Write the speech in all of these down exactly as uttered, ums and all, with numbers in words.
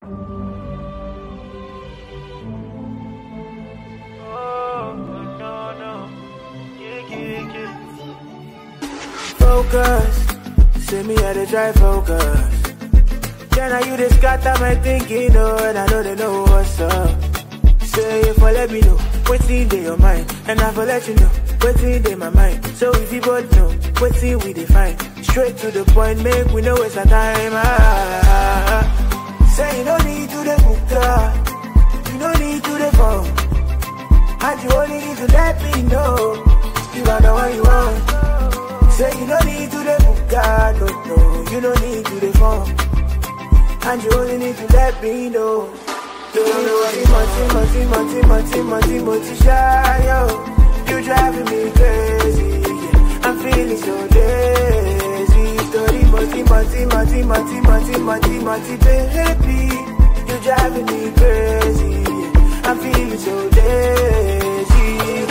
Focus, say me how to try focus. Then I you just got that my thinking, no, and I know they know what's up. Say if I let me know, what's in your mind, and I will let you know, what's in my mind. So if you both know, what's in we define, straight to the point, make we know it's a time. Ah, say you no need to the book, you no need to the phone, and you only need to let me know, you are the one you want. Say you no need to the book, no, no, you no need to the phone, and you only need to let me know. You know what Timothy, Timothy, Timothy, Timothy, Timothy, shy, yo. You driving me crazy, yeah. I'm feeling so lazy. Story, Timothy, Timothy, Timothy, Timothy, Timothy, baby. You driving me crazy, yeah. I'm feeling so lazy,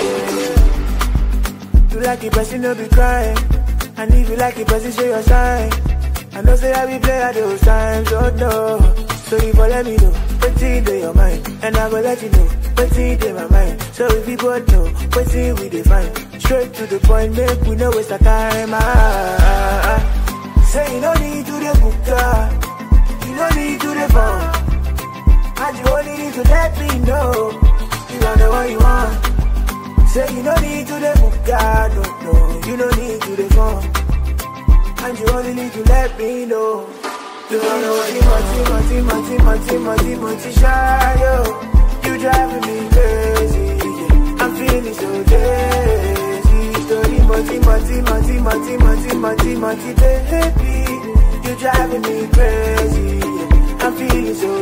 yeah. You like it, but you no be crying. And if you like it, but you show your sign. I know say I be play at those times, oh no. So if you let me know, what's in your mind, and I will let you know, what's in my mind. So if you both know, what's in we define, straight to the point, make we know it's the time. Ah, ah, ah. Say you don't need to the book, you don't need to the phone, and you only need to let me know, you are the one you want. Say you don't need to the book, no, no, you don't need to the phone, and you only need to let me know. You don't know what Timothy, Timothy, Timothy, Timothy, Timothy, shy, yo. You driving me crazy, yeah. I'm feeling so lazy. Story, Timothy, Timothy, Timothy, Timothy, Timothy, baby. You driving me crazy, yeah. I'm feeling so